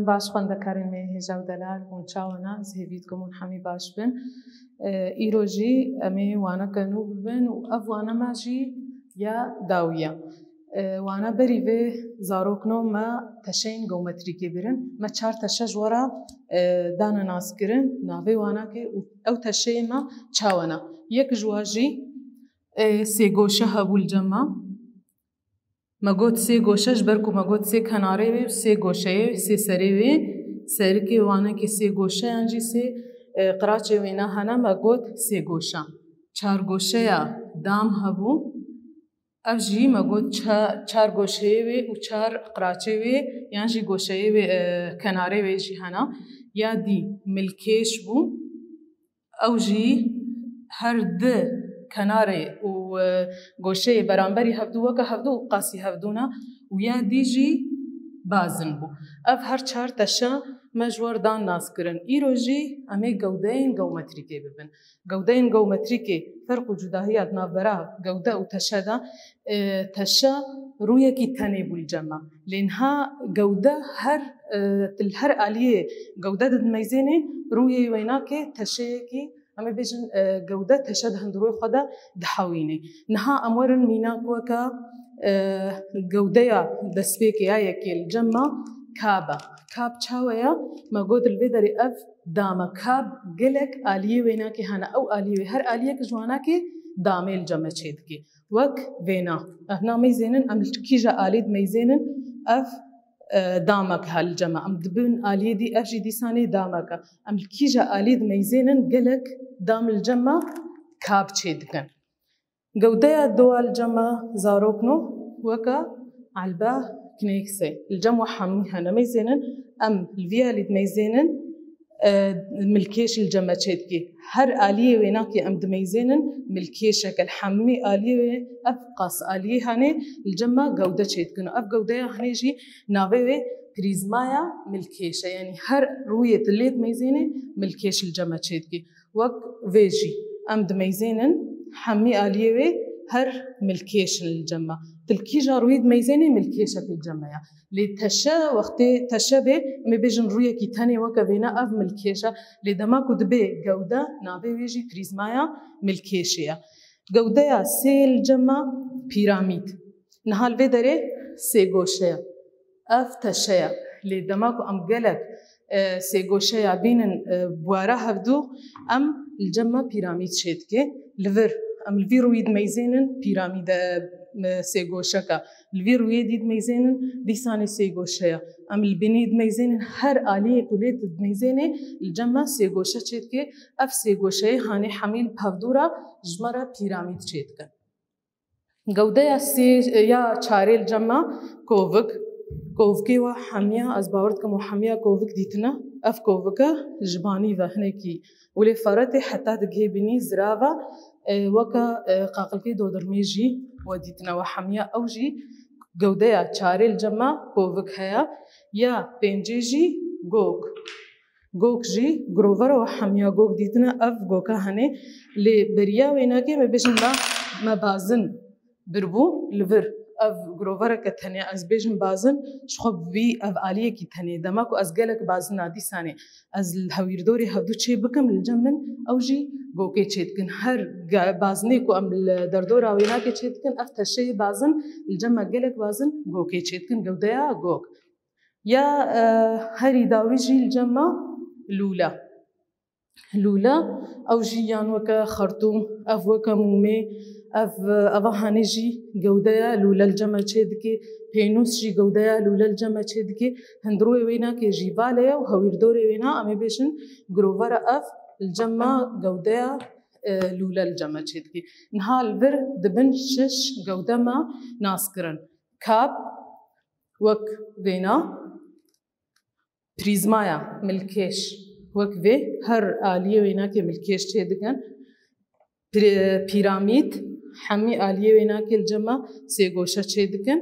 باش خوندەکارên me hêja û delal hûn çawana ez hêvî dikim hûn hemî baş bin. Îro jî em ê waneke nû bibin û ev wanema jî ya dawiya. Wana berî vê zarokno me teşeyên geometrîkê birin. Me çar teşe ji wera dane naskirin navê wanakê û ew teşeyên me çawana. Yek ji wan jî sê goşe hebû li cem me. Me got sê goşe ji ber ku me got sê kenarê wê sê goşeyê sê serê wê serikê wanekê sê goşeyan jî sê qiraçê wê ne hene me got sê goşe. Çar goşeya dam hebû ev jî me got çar goşeyê wê û çar qiraçê wê yan jî goşeyê wê kenarê wê jî hene. Ya dî milkêş bû ew jî her di kenarê û goşeyê beramberî hevdû weke hevdû û qasî hevdûne û ya dî jî bazin bû. Ev her çar teşe me ji wer dan naskirin. Îro jî em ê gewdeyên geometrîkê bibin. Gewdeyên geometrîkê ferq û cudahiya navbera gewde û teşe de teşe rûyekî tenê bû li cem me. Lê niha gewde her aliyê gewde didimeyzênê rûyê wê nake teşeyekî em ê bêjin gewde teşe di hundirûyê xwe de dihewînê. Niha em werin mînak weke gewdeya destpêkê ya yekê li cem me kab e. Kab çawa ye? Me got li vê derê ev dam e. Kab gelek aliyê wê nake hene. Ew aliyê her aliyek ji wanakê damê li cem me çê dike. Wek vêna. Ev nameyzênin em li kîja alî dimeyzênin ev damek hal li cem me. Em dibin aliyê dî ev jî dîsanê damek e. Em li kîja alî dimeyzênin gelek dam li cem me kab çê dikin. Gewdeya dowa li cem me zarokno weke elbe kinêksê. Li cem we hemû hene meyzênin em li vî alî dimeyzênin milkêş li cem me çê dike. Her aliyê wê nake em dimeyzênin milkêşek el hemû aliyê wê ev qas aliyê hene li cem me gewde çê dikin. Ev gewdeya hene jî navê wê prîzmaya milkêş e. Yani her rûyê tu lê dimeyzênê milkêş li cem me çê dike. Wek vê jî em dimeyzênin hemî aliyê wê her milkêşin li cem me. Tilkîja rûyê dimeyzênê milkêşek li cem me ye. Lê teşe wextê teşe bê em ê bêjin rûyekî tenê weke vêne ev milkêş e. Lê dema ku dibe gewde navê wê jî prîzmaya milkêşê ye. Gewdeya sê li cem me pîramîd. Niha li vê derê sê goşe ye. Ev teşe ye. Lê dema ku em gelek sê goşeya bînin bwara hevdû em li cem me pîramîd çê dike. Li vir em li vî rûyê dimeyzênin pîramîd sê goşeka. Li vî rûyê dî dimeyzênin dîsanê sê goşe ye. Em li binî dimeyzênin her aliyê ku lê dimeyzênê li cem me sê goşe çê dike. Ev sê goşeyê hanê hemî li hevdûra ji me re pîramîd çê dikin. Gewdeya sê ya çarê li cem me kovik. Kovikê we hemiya ez bawer dikim û hemiya kovik dîtine. Ev kovike ji banî ve hinekî û lê feretê heta digihê bînî zirava weke qaqilkê dodirmê jî we dîtine we hemiya ew jî gewdeya çarê li cem me kovik heye. Ya pêncê jî gog. Gog jî girovera we hemiya gog dîtine ev goka hene. Lê beriya wê nake me bêjin me bazin birbû li vir. Ev girovereke tenê ez bêjim bazin ji xwe bî ev aliyekî tenê. Dema ku ez gelek bazina dîsanê ez li hewîrdorê hevdû çê bikim li cem min ew jî gokê çê dikin. Her bazinê ku em li derdora wê nake çê dikin ev teşeyê bazin li cem me gelek bazin gokê çê dikin. Gewdeya gog. Ya herî dawî jî li cem me lûle. Lûle ew jî yan weke xertûm ev weke mûmê. Eva hanê jî gewdeya lûle li cem me çê dike. Pênûs jî gewdeya lûle li cem me çê dike. Hundirûyê wê nake jî vale ye û hewîrdorê wê ne em ê bêjin girovera ev li cem me gewdeya lûle li cem me çê dike. Niha li vir dibin şiş gewde me naskirin. Kab wek vêna prîzmaya milkêş wek vê her aliyê wê nake milkêş çê dikin. Pîramîd hemî aliyê wê nake li cem me sê goşe çê dikin.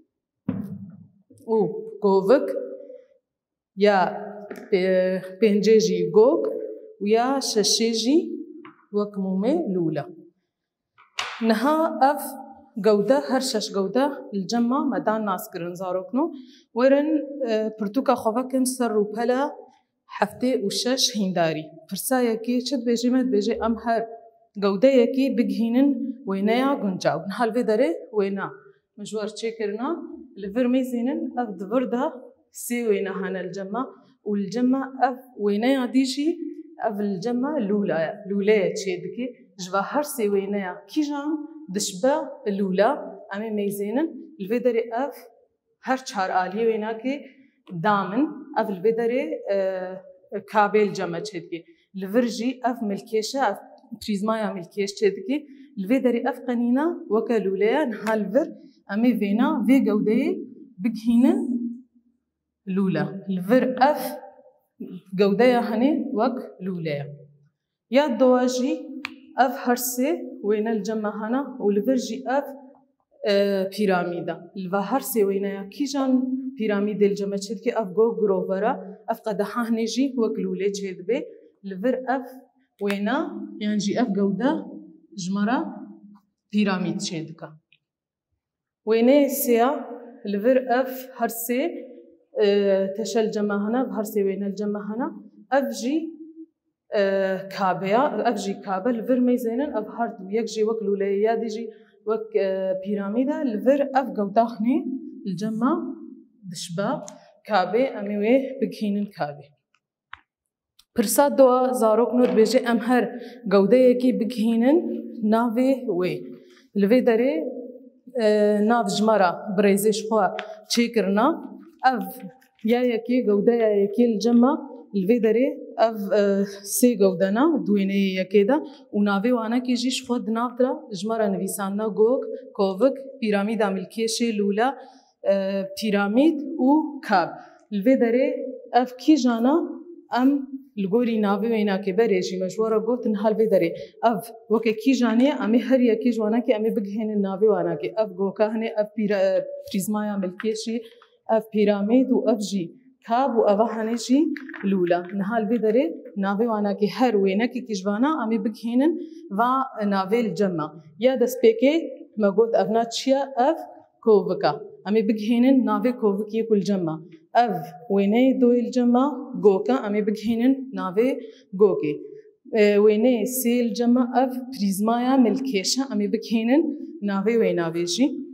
Û kovik ya pêncê jî gog û ya şeşê jî wek mûmê lûle. Niha ev جودة هرشش جودة الجمع مدان ناس كرن زاروكنو ورن برتوكا خوفاكن سر وبلا حفتي وشش هنداري فرسا يكي شد بيجي مد بيجي أم هر جودة يكي بجهينن وينايا جنجاو نحال في داري وينا مجوار تشيكرنا الفرمي زينن أف دفردا سي وينا هنا الجمع والجمع أف وينايا ديجي أف الجمع لولايا تشيدكي جوا هر سي وينايا كيجان دشبا اللولا أمي ميزينن الفيدري أف هر چهار آلية ويناكي دامن أف الفيدري كابل الجمع تشيدكي الفرجي أف ملكيشة أف بريزمايا ملكيش تشيدكي الفيدري أف قنينة وكا لولايا نحال فر أمي فينا في جودة بجهينن لولا الفر أف جودة هني وك لولايا يا دواجي أف هرسي وين الجمع هنا والفرجي أف بيراميدا الفهرسي وينايا كيجان بيراميد الجمع تشدكي أف جو جروفرا أف قدحه نجي وكلولي تشد بي الفر أف وينا يعني أف جودة جمرة بيراميد تشدكا ويني سيا الفر أف هرسي تشل جمع هنا بهرسي وين الجمع هنا أف جي كابيا أفجي كابا الفر ميزينن أف هارد ويكجي وك لوليا ديجي وك بيراميدا الفر أف جوداخني الجمع دشبا كابي أميوي بجهينن كابي برسات دوا زاروك نود بيجي أمهر جودة يكي بجهينن نافي وي الفي داري ناف جمرة بريزيش خوا تشيكرنا أف يا يكي جودة يا يكي الجمع الفيدري أف سي جودنا دويني كده ونافي وانا كيجيش خود نافدرا جمرة نفيسانا جوك كوفك بيراميد ملكيشي لولا بيراميد و كاب الفيدري أف كي جانا أم الجوري نافي وينا كبريجي مجورة جوت نهال فيدري أف وك كي جاني أمي هر يكي جوانا كي أمي بجهن النافي وانا كي أف جوكا هني أف بريزمايا ملكيشي أف بيراميد و أف جي كاب وأبا هنيجي لولا نهال بدري نافي وانا كي هر وينا كي كيجوانا أمي بجهنن و نافي الجمع يا دسبيكي ما قلت أبنا تشيا أف كوفكا أمي بجهنن نافي كوفكي كل جمع أف ويني دو الجمع جوكا أمي بجهنن نافي جوكي ويني سي الجمع أف بريزمايا ملكيشة أمي بجهنن نافي وينافيجي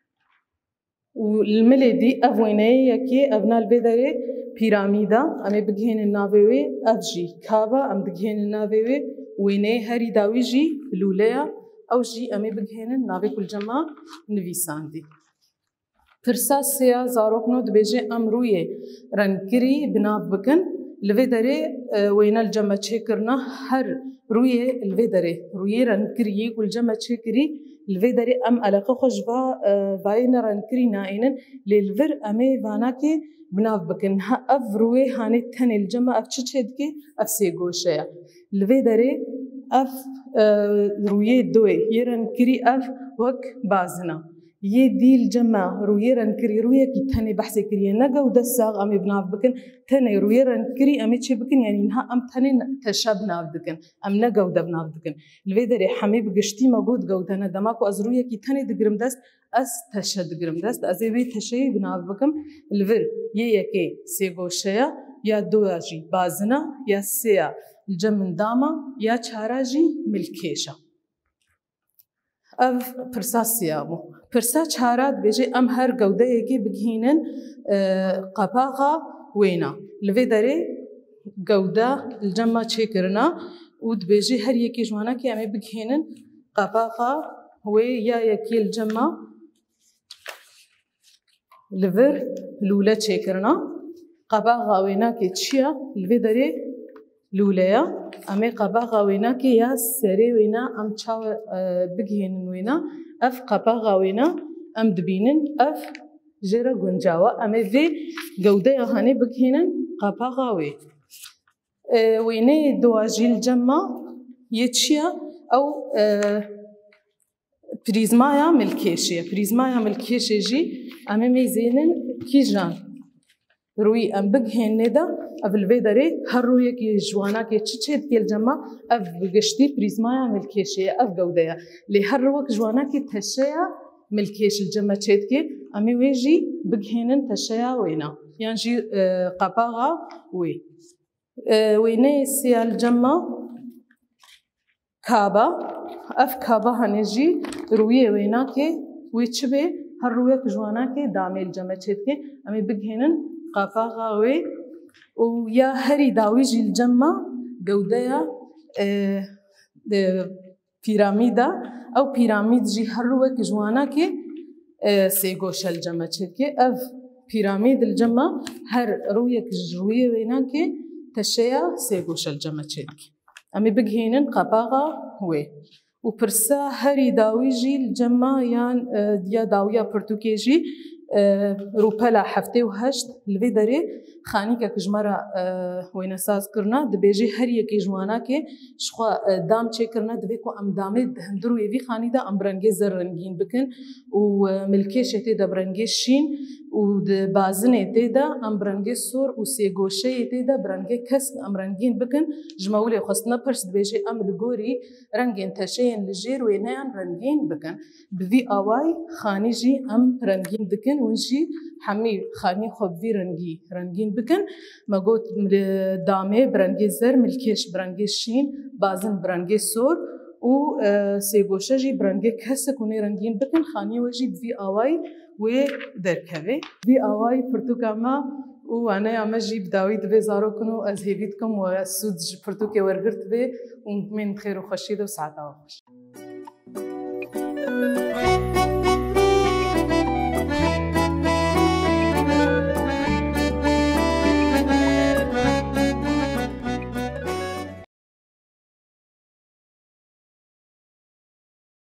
والملدي أفويني يكي أبنا البدري بيراميدا أمي بجهن النافيوي أفجي كابا أم بجهن النافيوي ويني هري داويجي لوليا أو جي أمي بجهن النافي كل جمع نفيساندي فرسا سيا زاروكنو دبيجي أمروي رنكري بناف بكن البدري وين الجمع تشكرنا هر روي البدري روي رنكري كل جمع تشكري الفيدري أم علاقة خشبة باين رنكري نائن للفر أمي فاناكي بناف بكن أف روي هاني تاني الجمع أف تشتشدكي أف سيغوشيا الفيدري أف روي دوي يرنكري أف وك بازنا يدي الجمع روي رنكري روي كي تاني بحثي كري نجا ودساغ أمي بناف بكن تاني روي رنكري أمي تشي بكن يعني نها أم تاني تشاب بناف بكن أم نجا ودا بناف بكن الفيدري حميب قشتي موجود جودنا دماكو أزروي كي تاني دقرم دست أس تشد دقرم دست أزيبي تشي بناف بكم الفر يكي سيغوشيا يا دواجي بازنا يا سيا الجمن داما يا چاراجي ملكيشا أف برساسيامو برسا چارات بيجي أم هر جودة يكي بجهينن قباغا وينا الفيدري جودة الجمع تشكرنا ود بيجي هر يكي جوانا كي أمي بجهينن قباغا ويا يكي الجمع الفر لولا تشكرنا قباغا وينا كي تشيا الفيدري لولايا أمي قباغا وينا كي يا سري وينا أم تشاو بجهينن وينا أف قباغا وينا أم دبينن أف جرا جنجاوا أمي في جودة هاني بجهينن قباغا وي ويني دواجي الجمع يتشيا أو بريزمايا ملكيشي جي أمي ميزينن كيجان روي أم بجهن ندا أفل فيدري هر روي كي جوانا كي تشتشد كي الجمع أف بجشتي بريزمايا ملكيشي أف جودة لهر روك جوانا كي تشيا ملکیش الجمع چید که امی وی جی بگهینن تشیا وینا یعنی جی قباغا وی وینه سی الجمع کابا اف کابا هنجی رویه وینا که وی چبه هر رویه کجوانا که دامیل جمع چید که امی بگهینن قباغا وی و یا هری داوی جی الجمع جوده پیرامیدا او پیرامید جی هر روی کجوانا که سيغوش الجمع چه اف پیرامید الجمع هر روی کجویه وینا که تشیا سيغوش الجمع چه امی بگهینن قباغا وی و پرسا هری داوی جی الجمع یا داویا پرتوکی جی روپلا هفته و هشت لوی داره خانی که کجمارا وینا ساز کرنا دبیجی هر یکی جوانا که شخوا دام چه کرنا دبی کو ام دامه هندرو یوی خانی دا ام برنگی زر رنگین بکن و ملکه شته دا برنگی شین و د بازنه ته دا ام برنگی سور و سی گوشه ته دا برنگی کس ام رنگین بکن جماولی خصنا پرس دبیجی ام لگوری رنگین تشین لجیر وینان رنگین بکن بوی آوای خانی جی ام رنگین بکن ونجی حمی خانی خوب وی رنگین بکن مگوت دامه برنگی زر ملکش برنگی شین بازن برنگی سور و سيغوشة جي برنگي كسك وني رنگين بكن خاني وجي بفي آواي و دركوي بفي آواي پرتوكاما و انا اما جي بداوي دبي زارو كنو از هيفيدكم و سود پرتوكي ورگرت بي و من خير و خشيد و سعادة و خوش